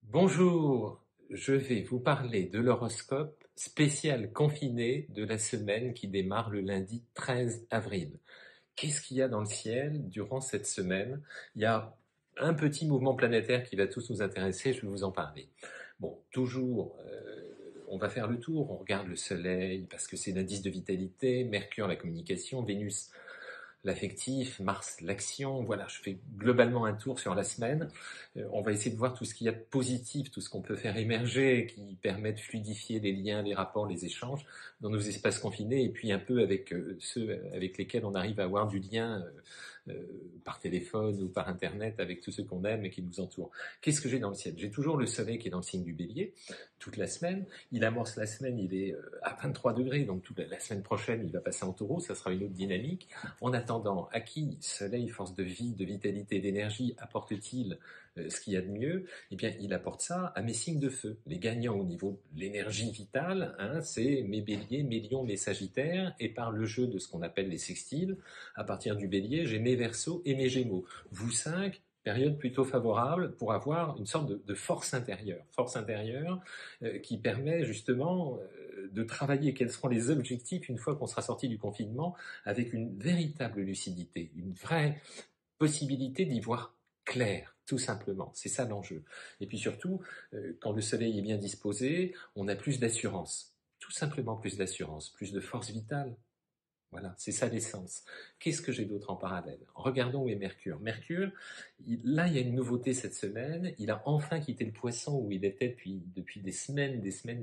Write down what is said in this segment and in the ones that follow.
Bonjour, je vais vous parler de l'horoscope spécial confiné de la semaine qui démarre le lundi 13 avril. Qu'est-ce qu'il y a dans le ciel durant cette semaine? Il y a un petit mouvement planétaire qui va tous nous intéresser, je vais vous en parler. Bon, toujours, on va faire le tour, on regarde le soleil parce que c'est l'indice de vitalité, Mercure la communication, Vénus l'affectif, Mars l'action. Voilà, je fais globalement un tour sur la semaine. On va essayer de voir tout ce qu'il y a de positif, tout ce qu'on peut faire émerger, qui permet de fluidifier les liens, les rapports, les échanges dans nos espaces confinés, et puis un peu avec ceux avec lesquels on arrive à avoir du lien par téléphone ou par Internet avec tous ceux qu'on aime et qui nous entourent. Qu'est-ce que j'ai dans le ciel? J'ai toujours le soleil qui est dans le signe du bélier, toute la semaine. Il amorce la semaine, il est à 23 degrés, donc toute la semaine prochaine, il va passer en taureau, ça sera une autre dynamique. En attendant, à qui soleil, force de vie, de vitalité, d'énergie, apporte-t-il ce qu'il y a de mieux? Eh bien, il apporte ça à mes signes de feu. Les gagnants au niveau de l'énergie vitale, c'est mes béliers, mes lions, mes sagittaires, et par le jeu de ce qu'on appelle les sextiles, à partir du bélier, j'ai mes verseaux et mes gémeaux. Vous cinq, période plutôt favorable pour avoir une sorte de force intérieure qui permet justement de travailler quels seront les objectifs une fois qu'on sera sorti du confinement avec une véritable lucidité, une vraie possibilité d'y voir clair, tout simplement. C'est ça l'enjeu. Et puis surtout, quand le soleil est bien disposé, on a plus d'assurance. Tout simplement plus d'assurance, plus de force vitale. Voilà, c'est ça l'essence. Qu'est-ce que j'ai d'autre en parallèle? Regardons où est Mercure. Mercure, là, il y a une nouveauté cette semaine. Il a enfin quitté le Poisson où il était depuis des semaines,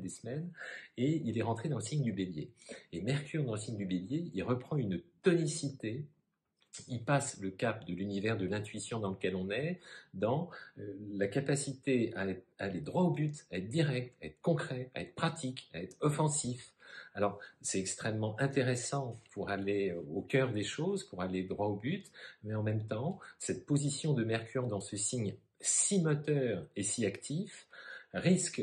et il est rentré dans le signe du Bélier. Et Mercure dans le signe du Bélier, il reprend une tonicité. Il passe le cap de l'univers de l'intuition dans lequel on est, dans la capacité à aller droit au but, à être direct, à être concret, à être pratique, à être offensif. Alors, c'est extrêmement intéressant pour aller au cœur des choses, pour aller droit au but, mais en même temps, cette position de Mercure dans ce signe si moteur et si actif risque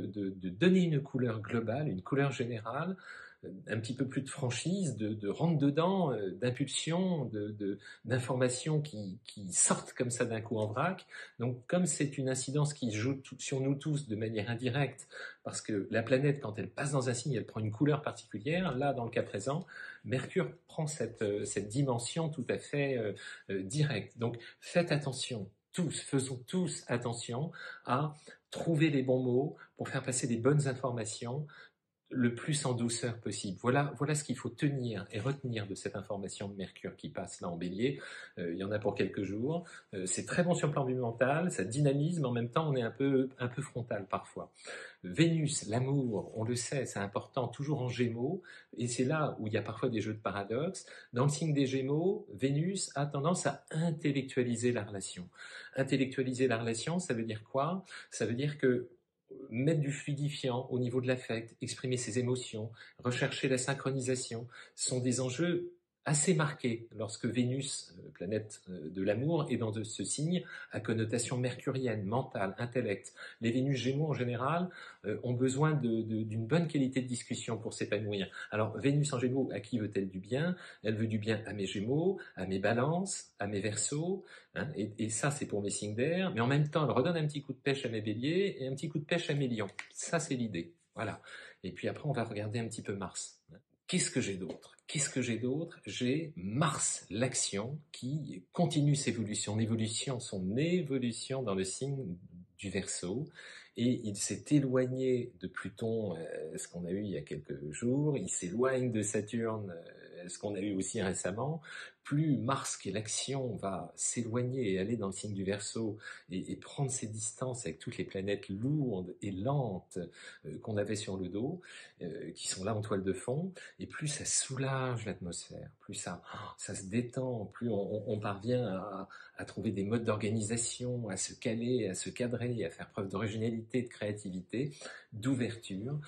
de donner une couleur globale, une couleur générale, un petit peu plus de franchise, de rentre dedans, d'impulsion, d'informations qui sortent comme ça d'un coup en vrac. Donc comme c'est une incidence qui joue sur nous tous de manière indirecte, parce que la planète, quand elle passe dans un signe, elle prend une couleur particulière. Là, dans le cas présent, Mercure prend cette dimension tout à fait directe. Donc faites attention. Faisons tous attention à trouver les bons mots pour faire passer des bonnes informations le plus en douceur possible. Voilà ce qu'il faut tenir et retenir de cette information de Mercure qui passe là en bélier. Il y en a pour quelques jours. C'est très bon sur le plan mental, ça dynamise, mais en même temps on est un peu frontal parfois. Vénus, l'amour, on le sait, c'est important, toujours en Gémeaux, et c'est là où il y a parfois des jeux de paradoxes. Dans le signe des Gémeaux, Vénus a tendance à intellectualiser la relation. Intellectualiser la relation, ça veut dire quoi? Ça veut dire que mettre du fluidifiant au niveau de l'affect, exprimer ses émotions, rechercher la synchronisation, sont des enjeux assez marqués lorsque Vénus, planète de l'amour, est dans ce signe à connotation mercurienne, mentale, intellect. Les Vénus Gémeaux en général ont besoin d'une bonne qualité de discussion pour s'épanouir. Alors Vénus en Gémeaux, à qui veut-elle du bien? Elle veut du bien à mes Gémeaux, à mes Balances, à mes Verseaux, et ça c'est pour mes signes d'air, mais en même temps elle redonne un petit coup de pêche à mes Béliers et un petit coup de pêche à mes Lions. Ça c'est l'idée. Voilà. Et puis après on va regarder un petit peu Mars. Qu'est-ce que j'ai d'autre? J'ai Mars, l'action, qui continue son évolution dans le signe du Verseau, et il s'est éloigné de Pluton, ce qu'on a eu il y a quelques jours, il s'éloigne de Saturne, ce qu'on a eu aussi récemment. Plus Mars, qui est l'action, va s'éloigner et aller dans le signe du Verseau et prendre ses distances avec toutes les planètes lourdes et lentes qu'on avait sur le dos, qui sont là en toile de fond, et plus ça soulage l'atmosphère, plus ça se détend, plus on parvient à trouver des modes d'organisation, à se caler, à se cadrer, à faire preuve d'originalité, de créativité, d'ouverture.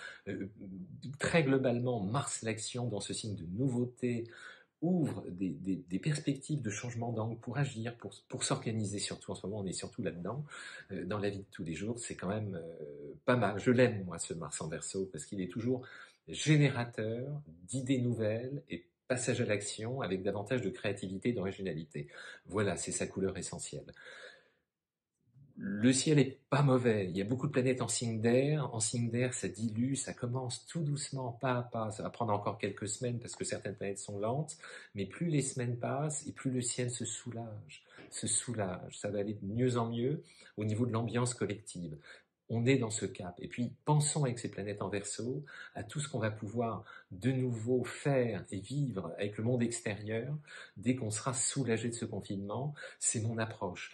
Très globalement, Mars l'action dans ce signe de nouveauté ouvre des perspectives de changement d'angle pour agir, pour s'organiser, surtout en ce moment on est surtout là-dedans, dans la vie de tous les jours, c'est quand même pas mal. Je l'aime moi ce Mars en Verseau parce qu'il est toujours générateur d'idées nouvelles et passage à l'action avec davantage de créativité et d'originalité. Voilà, c'est sa couleur essentielle. Le ciel est pas mauvais, il y a beaucoup de planètes en signe d'air. En signe d'air, ça dilue, ça commence tout doucement, pas à pas. Ça va prendre encore quelques semaines parce que certaines planètes sont lentes, mais plus les semaines passent et plus le ciel se soulage, se soulage. Ça va aller de mieux en mieux au niveau de l'ambiance collective. On est dans ce cap. Et puis, pensons avec ces planètes en Verseau à tout ce qu'on va pouvoir de nouveau faire et vivre avec le monde extérieur dès qu'on sera soulagé de ce confinement. C'est mon approche.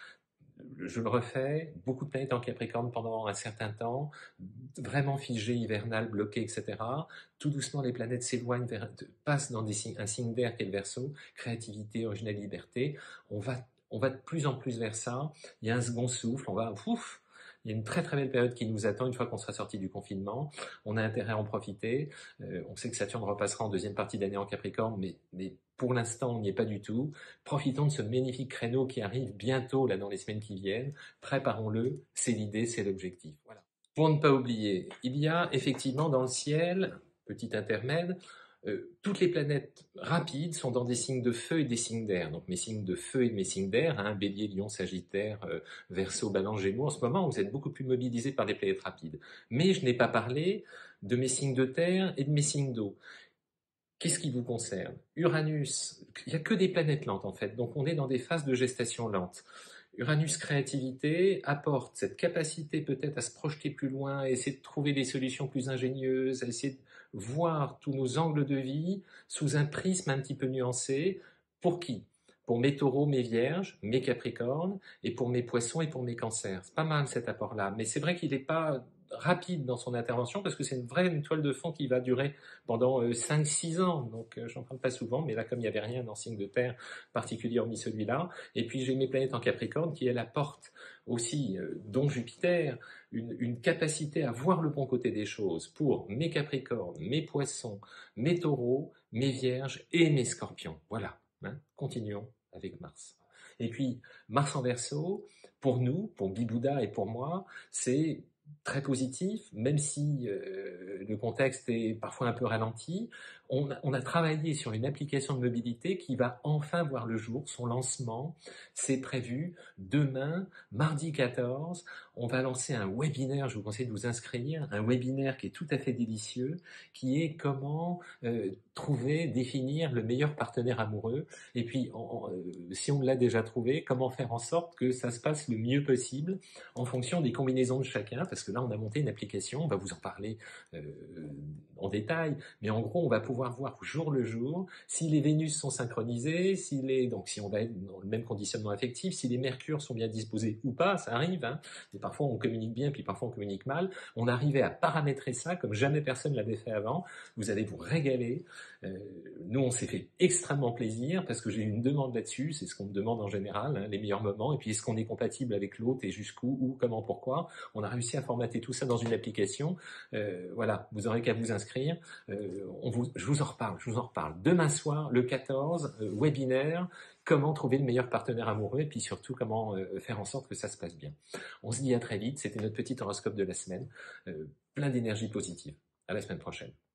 Je le refais, beaucoup de planètes en Capricorne pendant un certain temps, vraiment figées, hivernales, bloquées, etc. Tout doucement, les planètes s'éloignent, passent dans un signe d'air qui est le Verseau, créativité, originalité, liberté. On va de plus en plus vers ça. Il y a un second souffle, il y a une très très belle période qui nous attend une fois qu'on sera sorti du confinement. On a intérêt à en profiter. On sait que Saturne repassera en deuxième partie d'année en Capricorne, mais pour l'instant, on n'y est pas du tout. Profitons de ce magnifique créneau qui arrive bientôt, là, dans les semaines qui viennent. Préparons-le. C'est l'idée, c'est l'objectif. Voilà. Pour ne pas oublier, il y a effectivement dans le ciel, petit intermède, toutes les planètes rapides sont dans des signes de feu et des signes d'air. Donc mes signes de feu et mes signes d'air, hein, Bélier, Lion, Sagittaire, Verseau, Balance, Gémeaux, en ce moment vous êtes beaucoup plus mobilisés par des planètes rapides. Mais je n'ai pas parlé de mes signes de terre et de mes signes d'eau. Qu'est-ce qui vous concerne? Uranus, il n'y a que des planètes lentes en fait, donc on est dans des phases de gestation lente. Uranus créativité apporte cette capacité peut-être à se projeter plus loin, à essayer de trouver des solutions plus ingénieuses, à essayer de voir tous nos angles de vie sous un prisme un petit peu nuancé. Pour qui? Pour mes taureaux, mes vierges, mes capricornes, et pour mes poissons et pour mes cancers. C'est pas mal cet apport-là, mais c'est vrai qu'il n'est pas rapide dans son intervention parce que c'est une toile de fond qui va durer pendant 5-6 ans. Donc j'en parle pas souvent, mais là comme il n'y avait rien dans signe de terre particulier hormis celui-là, et puis j'ai mes planètes en Capricorne qui elles apportent aussi, dont Jupiter, une capacité à voir le bon côté des choses pour mes Capricornes, mes Poissons, mes Taureaux, mes Vierges et mes Scorpions. Voilà, hein, continuons avec Mars. Et puis Mars en Verseau, pour nous, pour Bibouda et pour moi, c'est très positif, même si le contexte est parfois un peu ralenti. On a travaillé sur une application de mobilité qui va enfin voir le jour. Son lancement, c'est prévu demain, mardi 14. On va lancer un webinaire, je vous conseille de vous inscrire, un webinaire qui est tout à fait délicieux, qui est comment trouver, définir le meilleur partenaire amoureux. Et puis, si on l'a déjà trouvé, comment faire en sorte que ça se passe le mieux possible en fonction des combinaisons de chacun, parce que là, on a monté une application, on va vous en parler en détail, mais en gros, on va pouvoir voir jour le jour si les Vénus sont synchronisées, donc si on va être dans le même conditionnement affectif, si les Mercures sont bien disposés ou pas, ça arrive, hein, et parfois on communique bien, puis parfois on communique mal. On arrivait à paramétrer ça comme jamais personne l'avait fait avant. Vous allez vous régaler. Nous, on s'est fait extrêmement plaisir parce que j'ai eu une demande là-dessus, c'est ce qu'on me demande en général, hein, les meilleurs moments, et puis est-ce qu'on est compatible avec l'autre et jusqu'où, où, comment, pourquoi. On a réussi à formater tout ça dans une application. Voilà, vous aurez qu'à vous inscrire. Je vous en reparle. Demain soir, le 14, webinaire, comment trouver le meilleur partenaire amoureux et puis surtout comment faire en sorte que ça se passe bien. On se dit à très vite, c'était notre petit horoscope de la semaine, plein d'énergie positive. À la semaine prochaine.